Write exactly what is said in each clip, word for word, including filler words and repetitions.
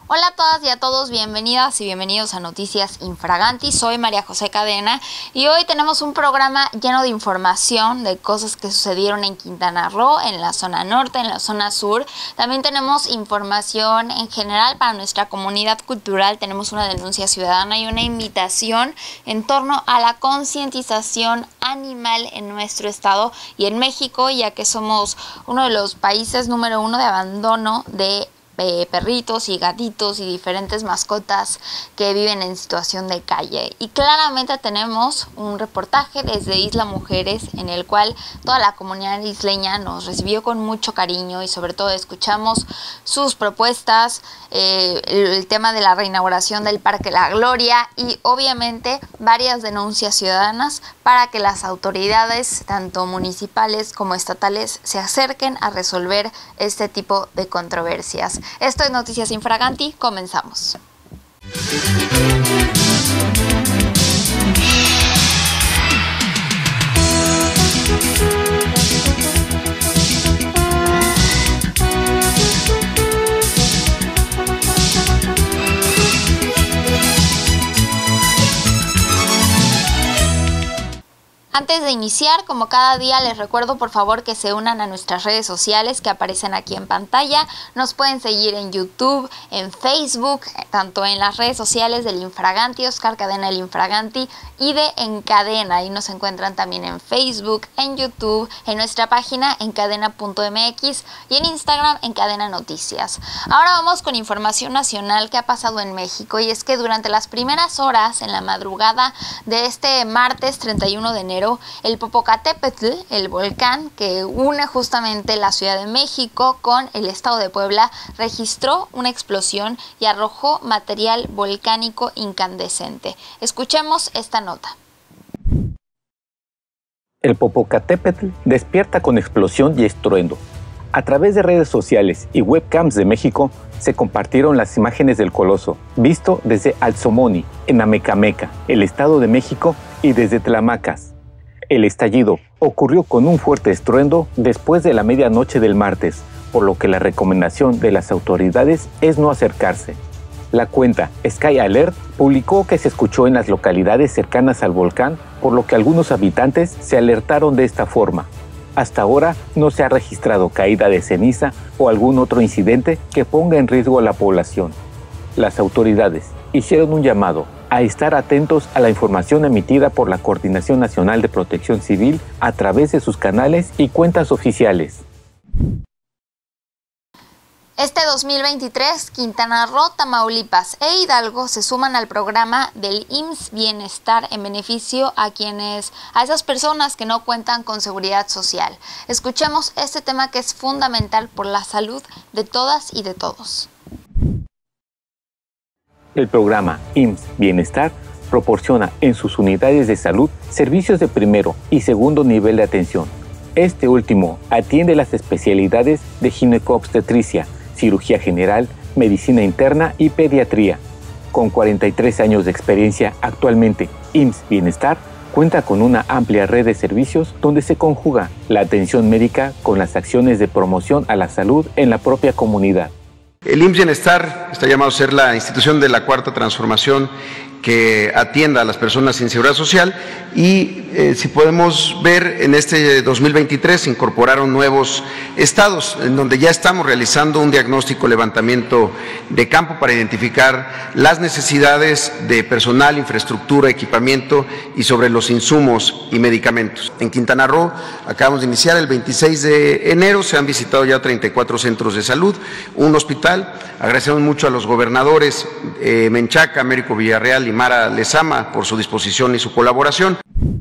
Hola a todas y a todos, bienvenidas y bienvenidos a Noticias Infraganti. Soy María José Cadena y hoy tenemos un programa lleno de información de cosas que sucedieron en Quintana Roo, en la zona norte, en la zona sur. También tenemos información en general para nuestra comunidad cultural. Tenemos una denuncia ciudadana y una invitación en torno a la concientización animal en nuestro estado y en México, ya que somos uno de los países número uno de abandono de Eh, perritos y gatitos y diferentes mascotas que viven en situación de calle. Y claramente tenemos un reportaje desde Isla Mujeres en el cual toda la comunidad isleña nos recibió con mucho cariño y sobre todo escuchamos sus propuestas, eh, el, el tema de la reinauguración del Parque La Gloria y obviamente varias denuncias ciudadanas para que las autoridades tanto municipales como estatales se acerquen a resolver este tipo de controversias. Esto es Noticias Infraganti, comenzamos. Antes de iniciar, como cada día, les recuerdo por favor que se unan a nuestras redes sociales que aparecen aquí en pantalla. Nos pueden seguir en YouTube, en Facebook, tanto en las redes sociales del Infraganti, Oscar Cadena el Infraganti y de Encadena. Ahí nos encuentran también en Facebook, en YouTube, en nuestra página encadena punto m x y en Instagram Encadena Noticias. Ahora vamos con información nacional que ha pasado en México y es que durante las primeras horas en la madrugada de este martes treinta y uno de enero, el Popocatépetl, el volcán que une justamente la Ciudad de México con el estado de Puebla, registró una explosión y arrojó material volcánico incandescente. Escuchemos esta nota. El Popocatépetl despierta con explosión y estruendo. A través de redes sociales y webcams de México se compartieron las imágenes del coloso, visto desde Alzomoni, en Amecameca, el Estado de México, y desde Tlamacas. El estallido ocurrió con un fuerte estruendo después de la medianoche del martes, por lo que la recomendación de las autoridades es no acercarse. La cuenta Sky Alert publicó que se escuchó en las localidades cercanas al volcán, por lo que algunos habitantes se alertaron de esta forma. Hasta ahora no se ha registrado caída de ceniza o algún otro incidente que ponga en riesgo a la población. Las autoridades hicieron un llamado a estar atentos a la información emitida por la Coordinación Nacional de Protección Civil a través de sus canales y cuentas oficiales. Este dos mil veintitrés, Quintana Roo, Tamaulipas e Hidalgo se suman al programa del I M S S Bienestar en beneficio a quienes, a esas personas que no cuentan con seguridad social. Escuchemos este tema que es fundamental por la salud de todas y de todos. El programa I M S S Bienestar proporciona en sus unidades de salud servicios de primero y segundo nivel de atención. Este último atiende las especialidades de ginecobstetricia, cirugía general, medicina interna y pediatría. Con cuarenta y tres años de experiencia actualmente, I M S S Bienestar cuenta con una amplia red de servicios donde se conjuga la atención médica con las acciones de promoción a la salud en la propia comunidad. El I M S S Bienestar está llamado a ser la institución de la cuarta transformación que atienda a las personas sin seguridad social y eh, si podemos ver en este dos mil veintitrés se incorporaron nuevos estados en donde ya estamos realizando un diagnóstico, levantamiento de campo para identificar las necesidades de personal, infraestructura, equipamiento y sobre los insumos y medicamentos. En Quintana Roo acabamos de iniciar el veintiséis de enero, se han visitado ya treinta y cuatro centros de salud, un hospital. Agradecemos mucho a los gobernadores eh, Menchaca, Américo Villarreal y Mara Lezama por su disposición y su colaboración.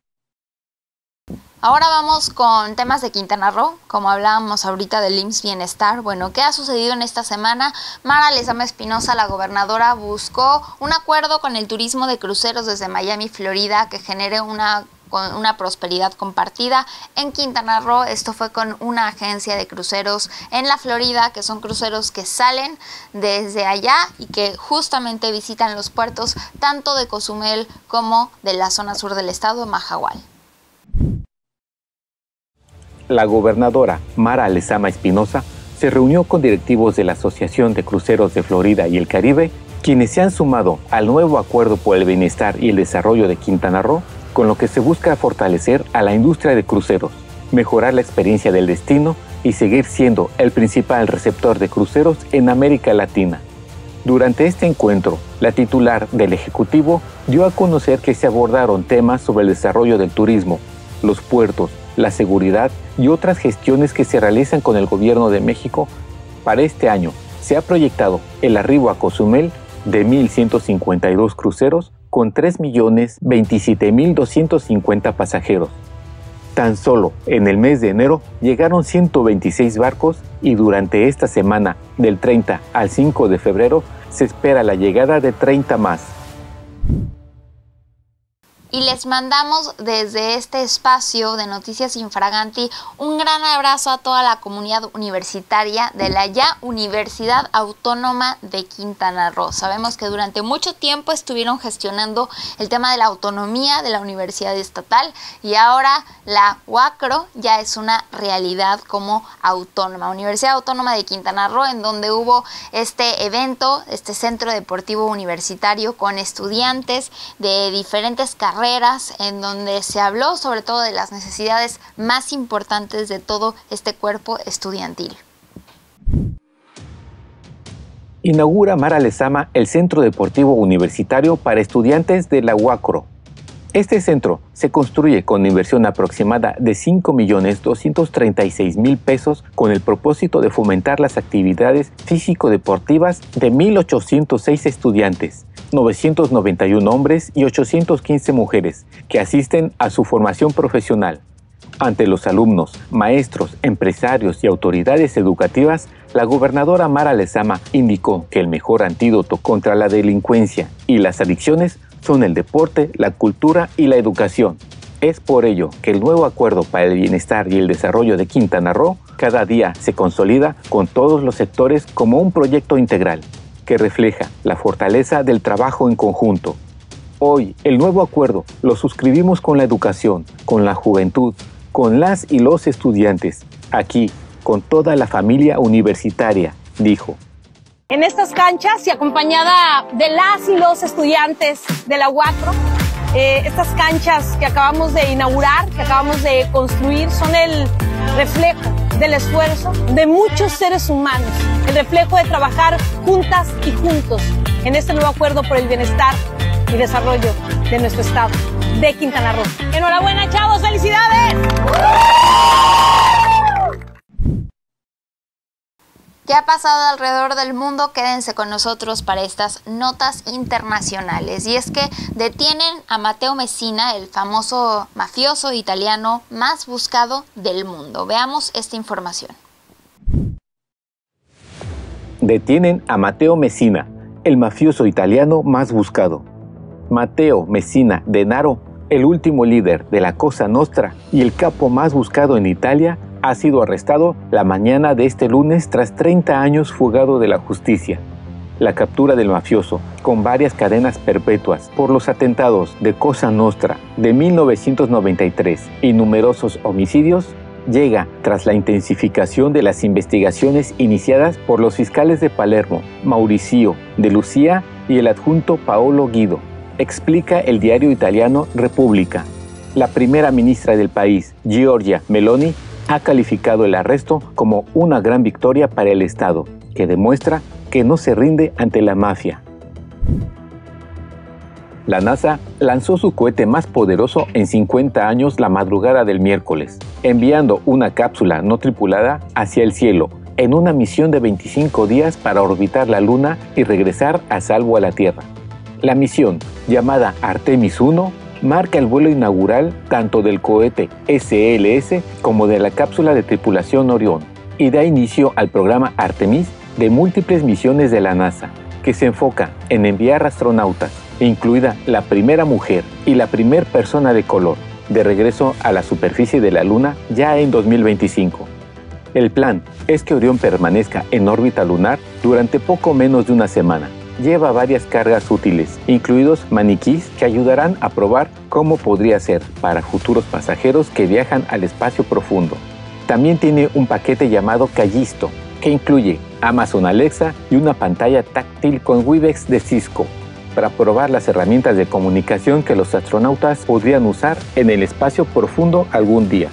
Ahora vamos con temas de Quintana Roo, como hablábamos ahorita del I M S S Bienestar. Bueno, ¿qué ha sucedido en esta semana? Mara Lezama Espinosa, la gobernadora, buscó un acuerdo con el turismo de cruceros desde Miami, Florida, que genere una con una prosperidad compartida en Quintana Roo. Esto fue con una agencia de cruceros en la Florida, que son cruceros que salen desde allá y que justamente visitan los puertos tanto de Cozumel como de la zona sur del estado, Mahahual. La gobernadora Mara Lezama Espinosa se reunió con directivos de la Asociación de Cruceros de Florida y el Caribe, quienes se han sumado al nuevo Acuerdo por el Bienestar y el Desarrollo de Quintana Roo, con lo que se busca fortalecer a la industria de cruceros, mejorar la experiencia del destino y seguir siendo el principal receptor de cruceros en América Latina. Durante este encuentro, la titular del Ejecutivo dio a conocer que se abordaron temas sobre el desarrollo del turismo, los puertos, la seguridad y otras gestiones que se realizan con el Gobierno de México. Para este año se ha proyectado el arribo a Cozumel de mil ciento cincuenta y dos cruceros con tres millones veintisiete mil doscientos cincuenta pasajeros. Tan solo en el mes de enero llegaron ciento veintiséis barcos y durante esta semana, del treinta al cinco de febrero, se espera la llegada de treinta más. Y les mandamos desde este espacio de Noticias Infraganti un gran abrazo a toda la comunidad universitaria de la ya Universidad Autónoma de Quintana Roo. Sabemos que durante mucho tiempo estuvieron gestionando el tema de la autonomía de la Universidad Estatal y ahora la UACRO ya es una realidad como autónoma. Universidad Autónoma de Quintana Roo, en donde hubo este evento, este centro deportivo universitario con estudiantes de diferentes carreras, en donde se habló sobre todo de las necesidades más importantes de todo este cuerpo estudiantil. Inaugura Mara Lezama el Centro Deportivo Universitario para estudiantes de la UACRO. Este centro se construye con inversión aproximada de cinco millones doscientos treinta y seis mil pesos con el propósito de fomentar las actividades físico-deportivas de mil ochocientos seis estudiantes, novecientos noventa y uno hombres y ochocientos quince mujeres que asisten a su formación profesional. Ante los alumnos, maestros, empresarios y autoridades educativas, la gobernadora Mara Lezama indicó que el mejor antídoto contra la delincuencia y las adicciones son el deporte, la cultura y la educación. Es por ello que el nuevo Acuerdo para el Bienestar y el Desarrollo de Quintana Roo cada día se consolida con todos los sectores como un proyecto integral que refleja la fortaleza del trabajo en conjunto. Hoy, el nuevo acuerdo lo suscribimos con la educación, con la juventud, con las y los estudiantes, aquí, con toda la familia universitaria, dijo. En estas canchas y acompañada de las y los estudiantes de la UACRO, eh, estas canchas que acabamos de inaugurar, que acabamos de construir, son el reflejo del esfuerzo de muchos seres humanos, el reflejo de trabajar juntas y juntos en este nuevo acuerdo por el bienestar y desarrollo de nuestro estado, de Quintana Roo. ¡Enhorabuena, chavos! ¡Felicidades! ¿Qué ha pasado alrededor del mundo? Quédense con nosotros para estas notas internacionales. Y es que detienen a Matteo Messina, el famoso mafioso italiano más buscado del mundo. Veamos esta información. Detienen a Matteo Messina, el mafioso italiano más buscado. Matteo Messina Denaro, el último líder de la Cosa Nostra y el capo más buscado en Italia, ha sido arrestado la mañana de este lunes tras treinta años fugado de la justicia. La captura del mafioso, con varias cadenas perpetuas por los atentados de Cosa Nostra de mil novecientos noventa y tres y numerosos homicidios, llega tras la intensificación de las investigaciones iniciadas por los fiscales de Palermo, Mauricio de Lucia y el adjunto Paolo Guido, explica el diario italiano Repubblica. La primera ministra del país, Giorgia Meloni, ha calificado el arresto como una gran victoria para el Estado, que demuestra que no se rinde ante la mafia. La NASA lanzó su cohete más poderoso en cincuenta años la madrugada del miércoles, enviando una cápsula no tripulada hacia el cielo en una misión de veinticinco días para orbitar la Luna y regresar a salvo a la Tierra. La misión, llamada Artemis uno, marca el vuelo inaugural tanto del cohete S L S como de la cápsula de tripulación Orión y da inicio al programa Artemis de múltiples misiones de la NASA, que se enfoca en enviar astronautas, incluida la primera mujer y la primera persona de color, de regreso a la superficie de la Luna ya en dos mil veinticinco. El plan es que Orión permanezca en órbita lunar durante poco menos de una semana. Lleva varias cargas útiles, incluidos maniquís que ayudarán a probar cómo podría ser para futuros pasajeros que viajan al espacio profundo. También tiene un paquete llamado Callisto, que incluye Amazon Alexa y una pantalla táctil con Webex de Cisco, para probar las herramientas de comunicación que los astronautas podrían usar en el espacio profundo algún día.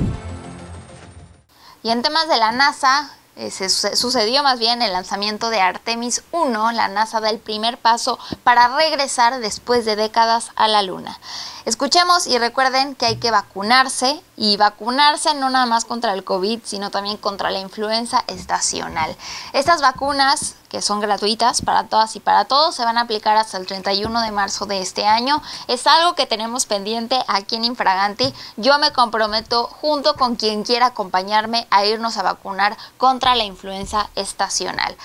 Y en temas de la NASA, eh, se sucedió más bien el lanzamiento de Artemis uno. La NASA da el primer paso para regresar después de décadas a la Luna. Escuchemos y recuerden que hay que vacunarse, y vacunarse no nada más contra el COVID, sino también contra la influenza estacional. Estas vacunas, que son gratuitas para todas y para todos, se van a aplicar hasta el treinta y uno de marzo de este año. Es algo que tenemos pendiente aquí en Infraganti. Yo me comprometo, junto con quien quiera acompañarme, a irnos a vacunar contra la influenza estacional.